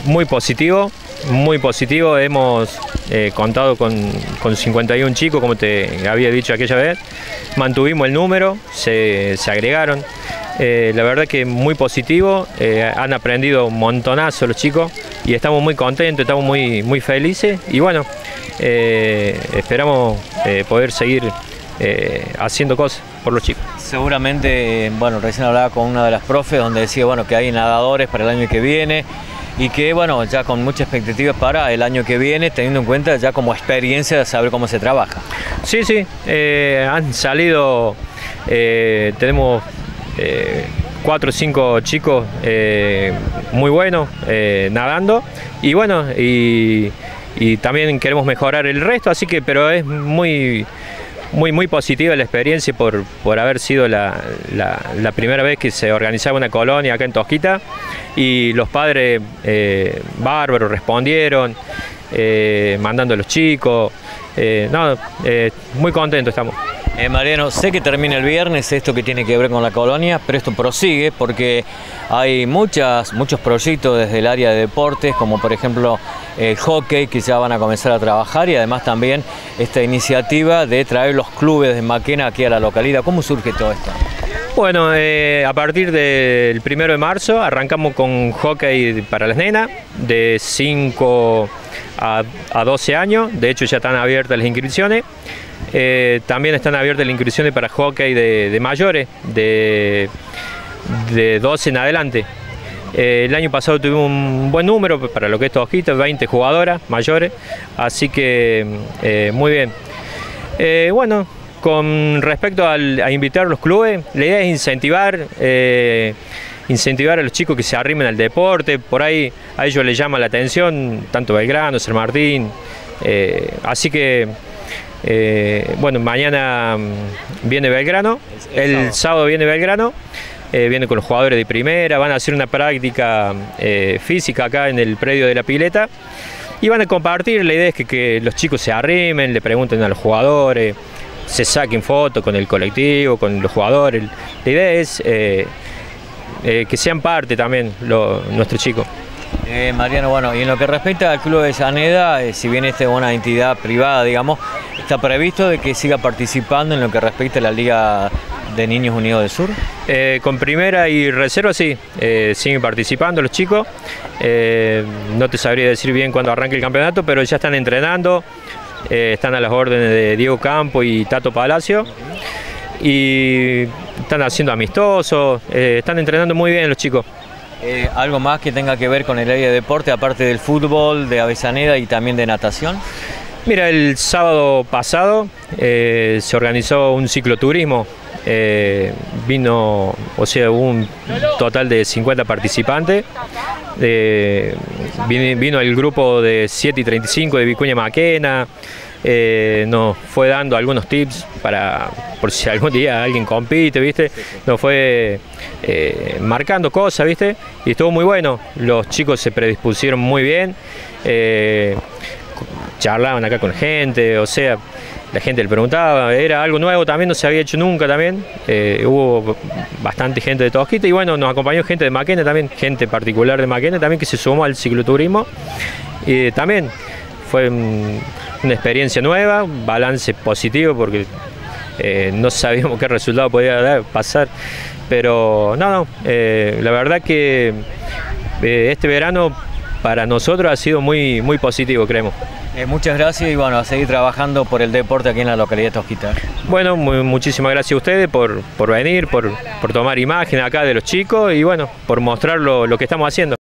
muy positivo, hemos contado con 51 chicos, como te había dicho aquella vez, mantuvimos el número, se agregaron, la verdad que muy positivo, han aprendido un montonazo los chicos y estamos muy contentos, estamos muy felices y bueno, esperamos poder seguir haciendo cosas por los chicos. Seguramente, bueno, recién hablaba con una de las profes donde decía, bueno, que hay nadadores para el año que viene y que, bueno, ya con muchas expectativas para el año que viene, teniendo en cuenta ya como experiencia de saber cómo se trabaja. Sí, han salido, tenemos 4 o 5 chicos muy buenos nadando y bueno, y también queremos mejorar el resto, así que, pero es muy positiva la experiencia por haber sido la primera vez que se organizaba una colonia acá en Tosquita y los padres bárbaros respondieron, mandando a los chicos, muy contentos estamos. Mariano, sé que termina el viernes esto que tiene que ver con la colonia, pero esto prosigue porque hay muchos proyectos desde el área de deportes, como por ejemplo el hockey, que ya van a comenzar a trabajar, y además también esta iniciativa de traer los clubes de Maquena aquí a la localidad. ¿Cómo surge todo esto? Bueno, a partir del 1 de marzo arrancamos con hockey para las nenas de 5 a 12 años, de hecho ya están abiertas las inscripciones. También están abiertas las inscripciones para hockey de mayores, de 12 en adelante. El año pasado tuvimos un buen número para lo que es Tosquita, 20 jugadoras mayores, así que muy bien. Bueno, con respecto a invitar a los clubes, la idea es incentivar a los chicos que se arrimen al deporte, por ahí a ellos les llama la atención, tanto Belgrano, San Martín, así que bueno, mañana viene Belgrano, el sábado viene Belgrano, viene con los jugadores de primera, van a hacer una práctica física acá en el predio de la pileta y van a compartir. La idea es que los chicos se arrimen, le pregunten a los jugadores, se saquen fotos con el colectivo, con los jugadores. La idea es que sean parte también nuestros chicos. Mariano, bueno, y en lo que respecta al Club de Avellaneda, si bien esta es una entidad privada, digamos, ¿está previsto de que siga participando en lo que respecta a la Liga de Niños Unidos del Sur? Con primera y reserva sí, siguen participando los chicos. No te sabría decir bien cuándo arranque el campeonato, pero ya están entrenando, están a las órdenes de Diego Campo y Tato Palacio. Y están haciendo amistosos, están entrenando muy bien los chicos. ¿Algo más que tenga que ver con el área de deporte, aparte del fútbol, de Avellaneda y también de natación? Mira, el sábado pasado se organizó un cicloturismo, hubo un total de 50 participantes, vino el grupo de 7:35 de Vicuña Maquena, nos fue dando algunos tips por si algún día alguien compite, ¿viste? Nos fue marcando cosas, ¿viste? Y estuvo muy bueno, los chicos se predispusieron muy bien, charlaban acá con gente, o sea, la gente le preguntaba, era algo nuevo también, no se había hecho nunca también, hubo bastante gente de Tosquita y bueno, nos acompañó gente de Maquena también, gente particular de Maquena también que se sumó al cicloturismo y también fue una experiencia nueva, un balance positivo porque no sabíamos qué resultado podía pasar, pero la verdad que este verano para nosotros ha sido muy positivo, creemos. Muchas gracias y bueno, a seguir trabajando por el deporte aquí en la localidad de Tosquita. Bueno, muchísimas gracias a ustedes por venir, por tomar imágenes acá de los chicos y bueno, por mostrar lo que estamos haciendo.